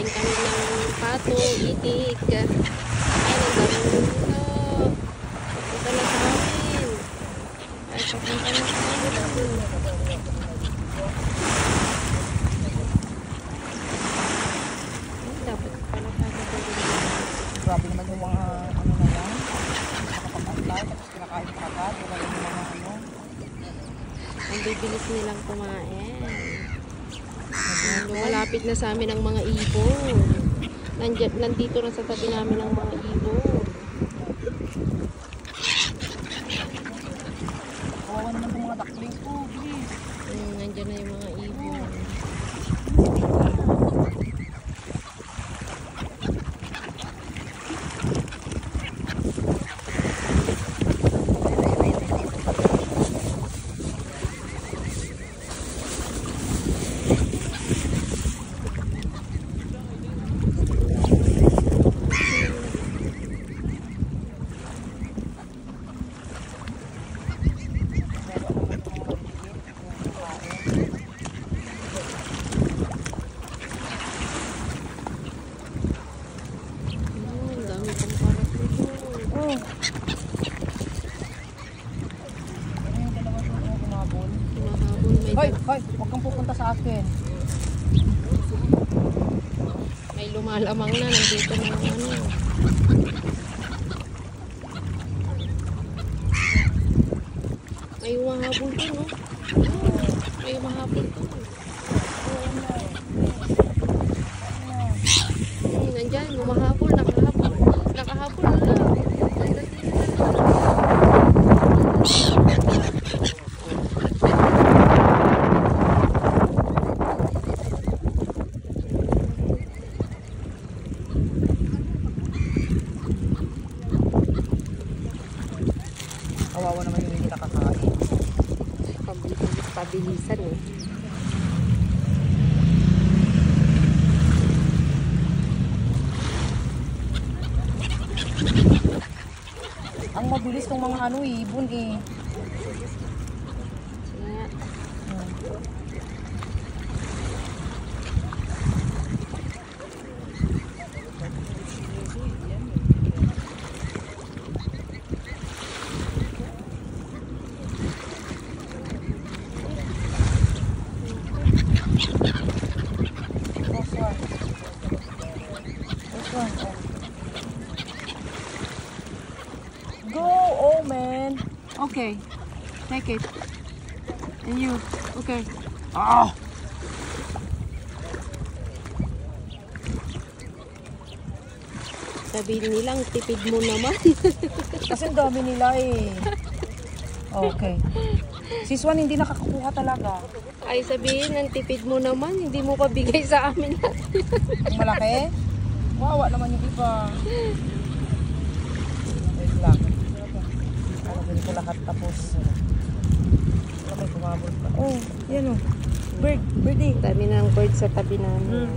Kakain kami ng pato, itik. Ay, ang daming luto. Punta na sa amin. Ay, papunta na sa amin. Ay, dapat pala tayo dito. Grabe naman yung mga ano na yan. Nakapag-antay, tapos kinakain pa agad. Wala yung mga ano. Ang bibilis nilang kumain. Malapit na sa amin ang mga ibon. Nandito na sa tabi namin ang mga ibon. Kawawa naman yung mga ducklings ko, please. Nandiyan na yung mga ibon. Hoy, hoy, huwag kang pupunta sa akin. May lumalamang na, nandito na ng ano. May umahabol dun, no? May umahabol dun. Nandyan, umahabol, nakahabol. Nakahabol na lang. Kawawa naman yung hindi nakakain. Pabilisan eh. Ang mabilis ng mga ano, ibon eh. Yeah. Go, oh man. Okay. Take it. And you. Okay. Ah! Sabihin nilang tipid mo naman. Kasi ang dami nila eh. Okay. Si Swan hindi nakakakuha talaga. Ay sabihin ng tipid mo naman, hindi mo pa bigay sa amin. Ang malaki. Wawa naman yung iba. Wait lang. Alagin ko lahat tapos. Wala may kumabot pa. Oh, yan oh. Bird, birdie. Dami na ng bird sa tabi namin.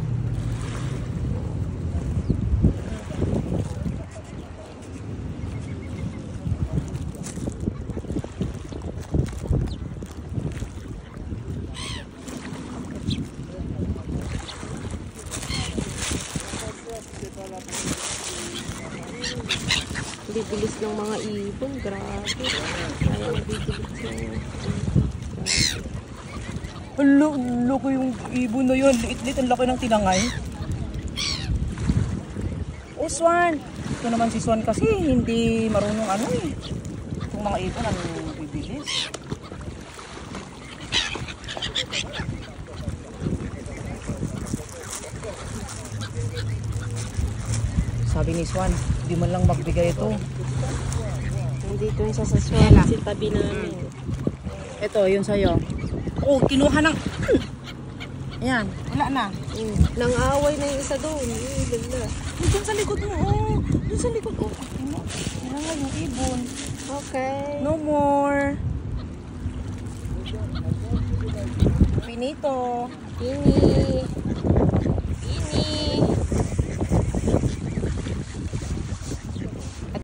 Bibilis ng mga ibon, grabe. Ayaw bibilis na. Alo ko yung ibon na yun. Liit-liit, ang laki ng tinangay. Oh, Swan. Ito naman si Swan kasi hindi marunong ano eh. Itong mga ibon ang bibilis. Sabi ni Swan, hindi man lang magbigay ito. Nandito yung sasaswala sa tabi namin. Ito, yun sa'yo. Oh, kinuha ng... Ayan, wala na. Nang-away na yung isa doon. Ganda. Doon sa likod mo, oh. Doon sa likod, oh. Wala nga yung ibon. Okay. No more. Finito. Ini.